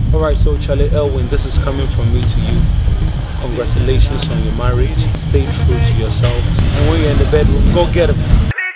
Alright, so Charlie Elwyn, this is coming from me to you. Congratulations on your marriage. Stay true to yourself. And when you're in the bedroom, go get him.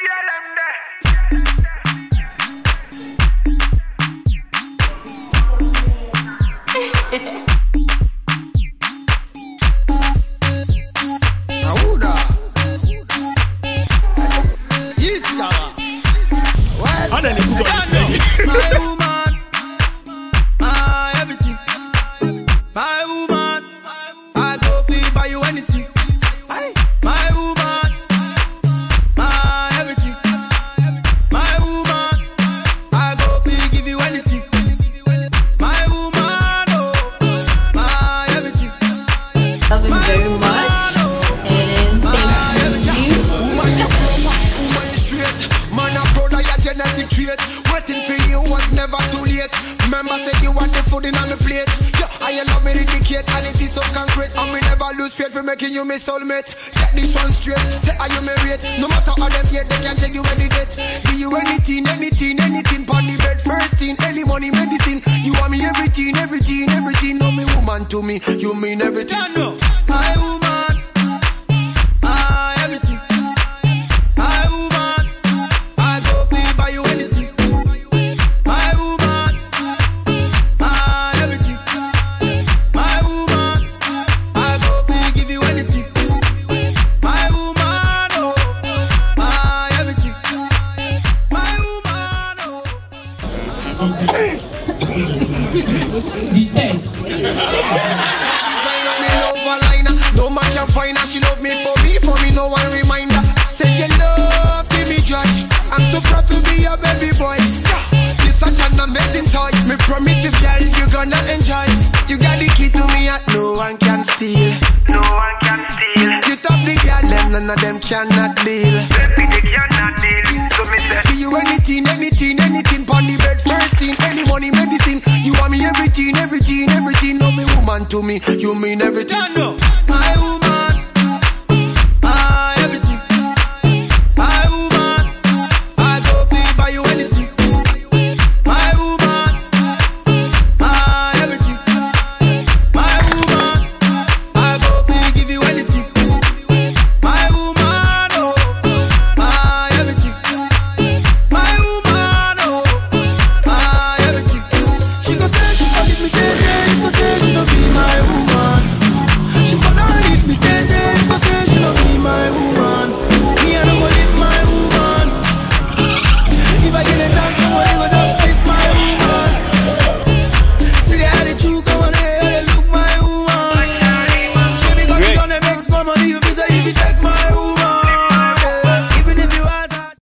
My woman, my everything. My woman, I go feel buy you anything. My woman, my everything. My woman, I go feel give you anything. My woman, oh, my everything. Love him very much, and thank you. Woman, you woman is straight. Man, I'm proud of your genetic trait. Waiting for you was never too late. Remember, said you want the food in on my plate. Yeah, I love me indicate, and it is so concrete. And we never lose faith for making you my soulmate. Get this one straight. Say, are you married? No matter how them yet, they can take you any date. Do you anything, anything, anything? Pon the bed, first thing, early money, medicine. You want me everything, everything, everything. No, me woman to me, you mean everything. Yeah, no. My woman, everything. My woman, I go feel buy you anything. My woman, everything. My woman, I go feel give you anything. My woman, oh, everything. My woman, oh. No man can find her, she love me, for me no one reminder. Say your love, give me joy. I'm so proud to be your baby boy. You're such an amazing toy. Me promise you, girl, you're gonna enjoy. You got the key to me, and no one can steal. No one can steal. You top the girl, them none of them cannot deal. Baby, they cannot deal. So me say, do you anything, anything, anything? Pon the bed, first thing, any money, medicine. You want me everything, everything, everything. No, me woman to me, you mean everything. No.